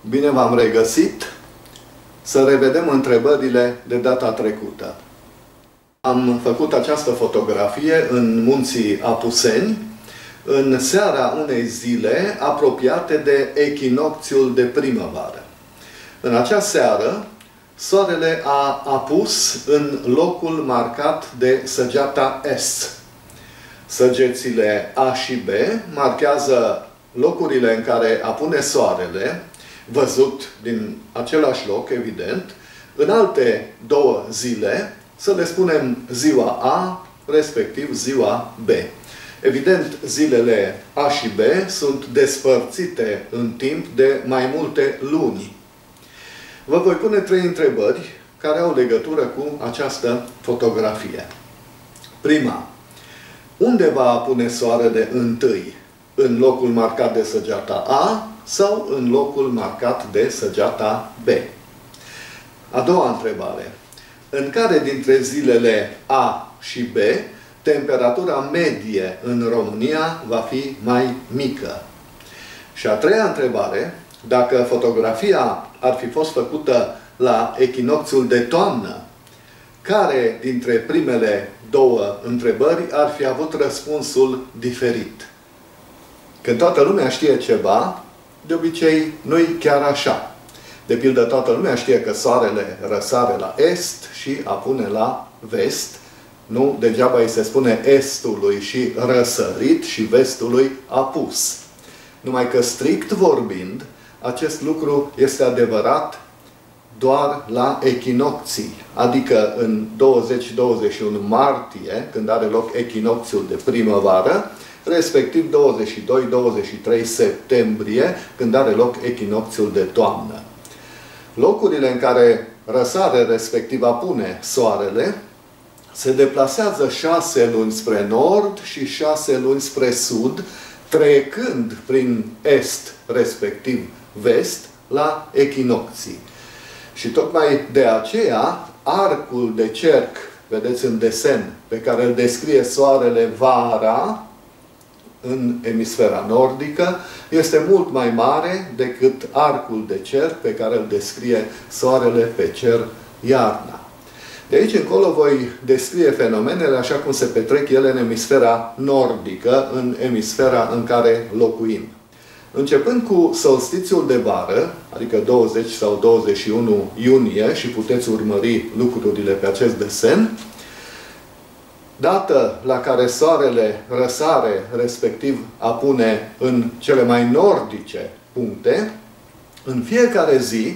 Bine v-am regăsit! Să revedem întrebările de data trecută. Am făcut această fotografie în munții Apuseni, în seara unei zile apropiate de echinocțiul de primăvară. În acea seară, soarele a apus în locul marcat de săgeata S. Săgețile A și B marchează locurile în care apune soarele, văzut din același loc, evident, în alte două zile, să le spunem ziua A, respectiv ziua B. Evident, zilele A și B sunt despărțite în timp de mai multe luni. Vă voi pune 3 întrebări care au legătură cu această fotografie. Prima. Unde va apune soarele întâi? În locul marcat de săgeata A sau în locul marcat de săgeata B? A doua întrebare. În care dintre zilele A și B temperatura medie în România va fi mai mică? Și a treia întrebare. Dacă fotografia ar fi fost făcută la echinocțiul de toamnă, care dintre primele două întrebări ar fi avut răspunsul diferit? Când toată lumea știe ceva, de obicei nu-i chiar așa. De pildă, toată lumea știe că soarele răsare la est și apune la vest. Nu degeaba îi se spune estului și răsărit și vestului apus. Numai că, strict vorbind, acest lucru este adevărat doar la echinocții. Adică în 20-21 martie, când are loc echinocțiul de primăvară, respectiv 22-23 septembrie, când are loc echinocțiul de toamnă. Locurile în care răsare, respectiv apune soarele, se deplasează 6 luni spre nord și 6 luni spre sud, trecând prin est, respectiv vest, la echinocții. Și tocmai de aceea, arcul de cerc, vedeți în desen, pe care îl descrie soarele vara, în emisfera nordică, este mult mai mare decât arcul de cerc pe care îl descrie soarele pe cer iarna. De aici încolo voi descrie fenomenele așa cum se petrec ele în emisfera nordică, în emisfera în care locuim. Începând cu solstițiul de vară, adică 20 sau 21 iunie, și puteți urmări lucrurile pe acest desen, dată la care soarele răsare, respectiv apune în cele mai nordice puncte, în fiecare zi,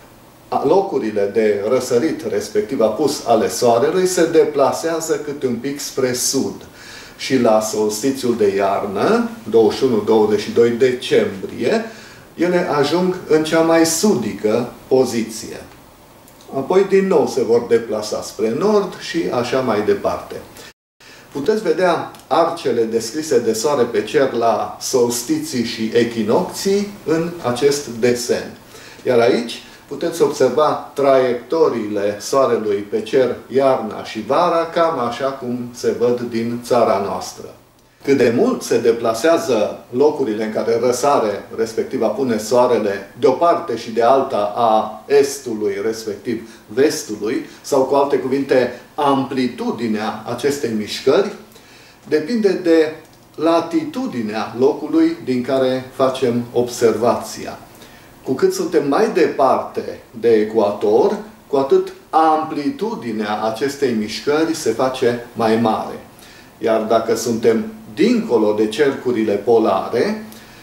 locurile de răsărit, respectiv apus ale soarelui, se deplasează cât un pic spre sud. Și la solstițiul de iarnă, 21-22 decembrie, ele ajung în cea mai sudică poziție. Apoi din nou se vor deplasa spre nord și așa mai departe. Puteți vedea arcele descrise de soare pe cer la solstiții și echinocții în acest desen. Iar aici puteți observa traiectoriile soarelui pe cer iarna și vara, cam așa cum se văd din țara noastră. Cât de mult se deplasează locurile în care răsare, respectiv apune soarele, de o parte și de alta a estului, respectiv vestului, sau cu alte cuvinte, amplitudinea acestei mișcări, depinde de latitudinea locului din care facem observația. Cu cât suntem mai departe de ecuator, cu atât amplitudinea acestei mișcări se face mai mare. Iar dacă suntem dincolo de cercurile polare,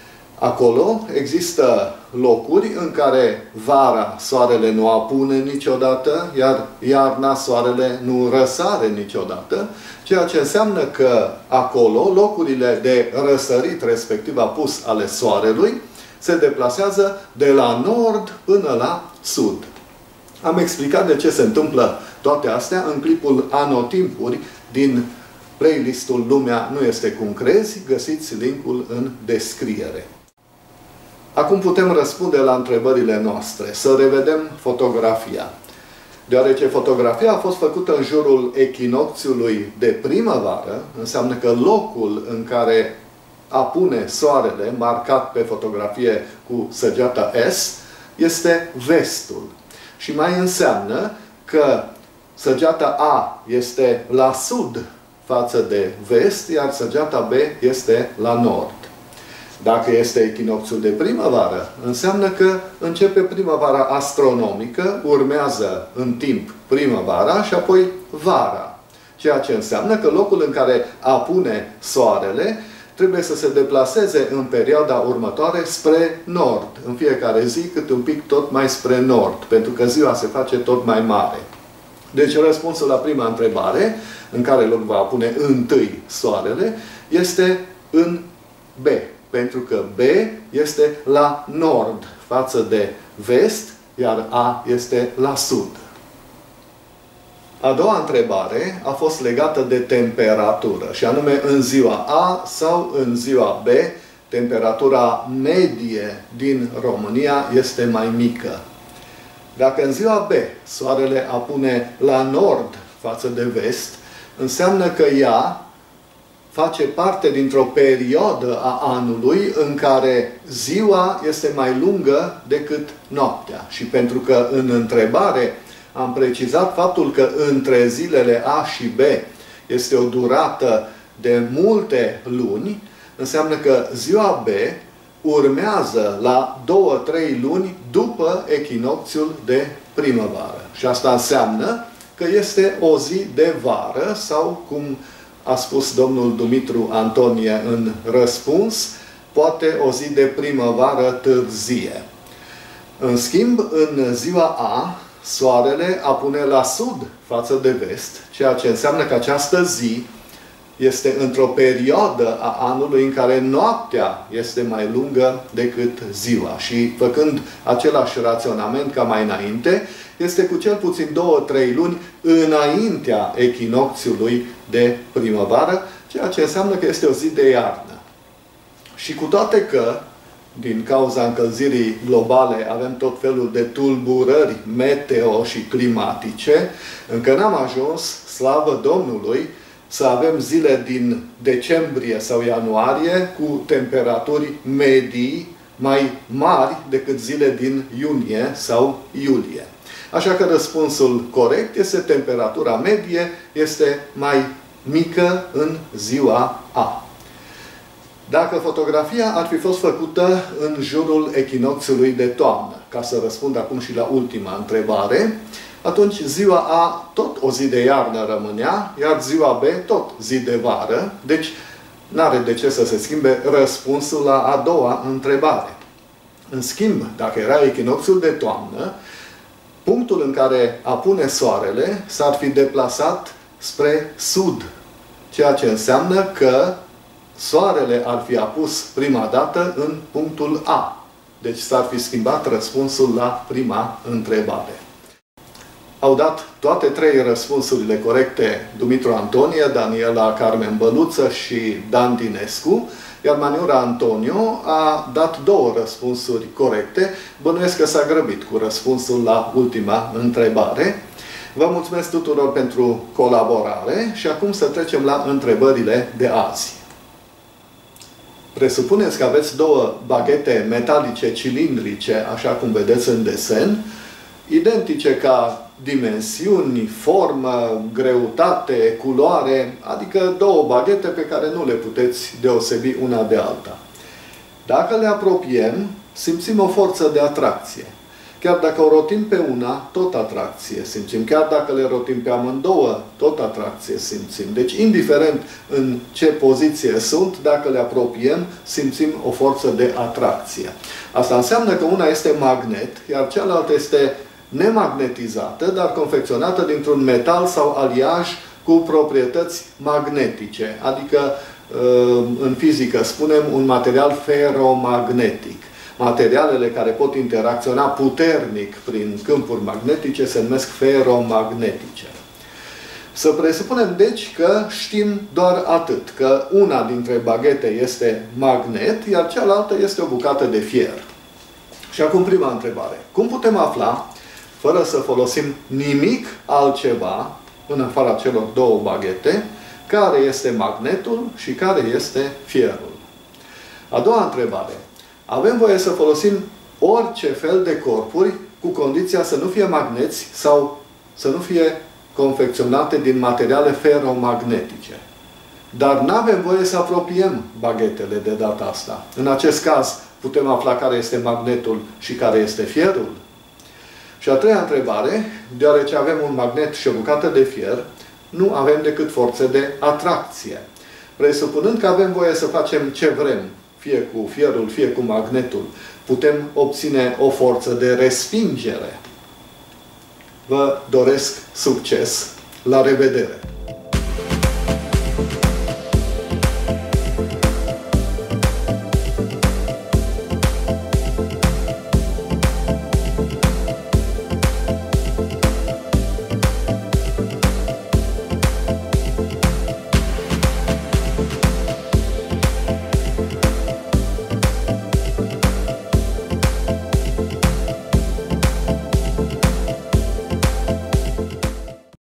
acolo există locuri în care vara soarele nu apune niciodată, iar iarna soarele nu răsare niciodată, ceea ce înseamnă că acolo locurile de răsărit, respectiv apus ale soarelui, se deplasează de la nord până la sud. Am explicat de ce se întâmplă toate astea în clipul Anotimpuri din playlistul Lumea nu este cum crezi. Găsiți linkul în descriere. Acum putem răspunde la întrebările noastre. Să revedem fotografia. Deoarece fotografia a fost făcută în jurul echinocțiului de primăvară, înseamnă că locul în care apune soarele, marcat pe fotografie cu săgeata S, este vestul. Și mai înseamnă că săgeata A este la sud față de vest, iar săgeata B este la nord. Dacă este echinocțiul de primăvară, înseamnă că începe primăvara astronomică, urmează în timp primăvara și apoi vara. Ceea ce înseamnă că locul în care apune soarele trebuie să se deplaseze în perioada următoare spre nord. În fiecare zi câte un pic tot mai spre nord, pentru că ziua se face tot mai mare. Deci răspunsul la prima întrebare, în care loc va apune întâi soarele, este în B. Pentru că B este la nord față de vest, iar A este la sud. A doua întrebare a fost legată de temperatură, și anume în ziua A sau în ziua B, temperatura medie din România este mai mică. Dacă în ziua B soarele apune la nord față de vest, înseamnă că ea face parte dintr-o perioadă a anului în care ziua este mai lungă decât noaptea. Și pentru că în întrebare am precizat faptul că între zilele A și B este o durată de multe luni, înseamnă că ziua B urmează la 2-3 luni după echinocțiul de primăvară. Și asta înseamnă că este o zi de vară sau, cum a spus domnul Dumitru Antonie în răspuns, poate o zi de primăvară târzie. În schimb, în ziua A, soarele apune la sud față de vest, ceea ce înseamnă că această zi este într-o perioadă a anului în care noaptea este mai lungă decât ziua. Și făcând același raționament ca mai înainte, este cu cel puțin 2-3 luni înaintea echinocțiului de primăvară, ceea ce înseamnă că este o zi de iarnă. Și cu toate că, din cauza încălzirii globale, avem tot felul de tulburări meteo și climatice, încă n-am ajuns, slavă Domnului, să avem zile din decembrie sau ianuarie cu temperaturi medii mai mari decât zile din iunie sau iulie. Așa că răspunsul corect este temperatura medie este mai mică în ziua A. Dacă fotografia ar fi fost făcută în jurul echinocțiului de toamnă, ca să răspund acum și la ultima întrebare, atunci ziua A tot o zi de iarnă rămânea, iar ziua B tot zi de vară, deci n-are de ce să se schimbe răspunsul la a doua întrebare. În schimb, dacă era echinocțiul de toamnă, punctul în care apune soarele s-ar fi deplasat spre sud, ceea ce înseamnă că soarele ar fi apus prima dată în punctul A. Deci s-ar fi schimbat răspunsul la prima întrebare. Au dat toate trei răspunsurile corecte Dumitru Antonie, Daniela Carmen Băluță și Dan Dinescu, iar Maniura Antonio a dat 2 răspunsuri corecte. Bănuiesc că s-a grăbit cu răspunsul la ultima întrebare. Vă mulțumesc tuturor pentru colaborare și acum să trecem la întrebările de azi. Presupuneți că aveți 2 baghete metalice cilindrice, așa cum vedeți în desen, identice ca dimensiuni, formă, greutate, culoare, adică 2 baghete pe care nu le puteți deosebi una de alta. Dacă le apropiem, simțim o forță de atracție. Chiar dacă o rotim pe una, tot atracție simțim. Chiar dacă le rotim pe amândouă, tot atracție simțim. Deci, indiferent în ce poziție sunt, dacă le apropiem, simțim o forță de atracție. Asta înseamnă că una este magnet, iar cealaltă este nemagnetizată, dar confecționată dintr-un metal sau aliaj cu proprietăți magnetice. Adică, în fizică spunem, un material feromagnetic. Materialele care pot interacționa puternic prin câmpuri magnetice se numesc feromagnetice. Să presupunem, deci, că știm doar atât, că una dintre baghete este magnet, iar cealaltă este o bucată de fier. Și acum prima întrebare. Cum putem afla, fără să folosim nimic altceva, în afara celor 2 baghete, care este magnetul și care este fierul? A doua întrebare. Avem voie să folosim orice fel de corpuri, cu condiția să nu fie magneți sau să nu fie confecționate din materiale feromagnetice. Dar nu avem voie să apropiem baghetele de data asta. În acest caz, putem afla care este magnetul și care este fierul. Și a treia întrebare, deoarece avem un magnet și o bucată de fier, nu avem decât forțe de atracție. Presupunând că avem voie să facem ce vrem, fie cu fierul, fie cu magnetul, putem obține o forță de respingere. Vă doresc succes! La revedere!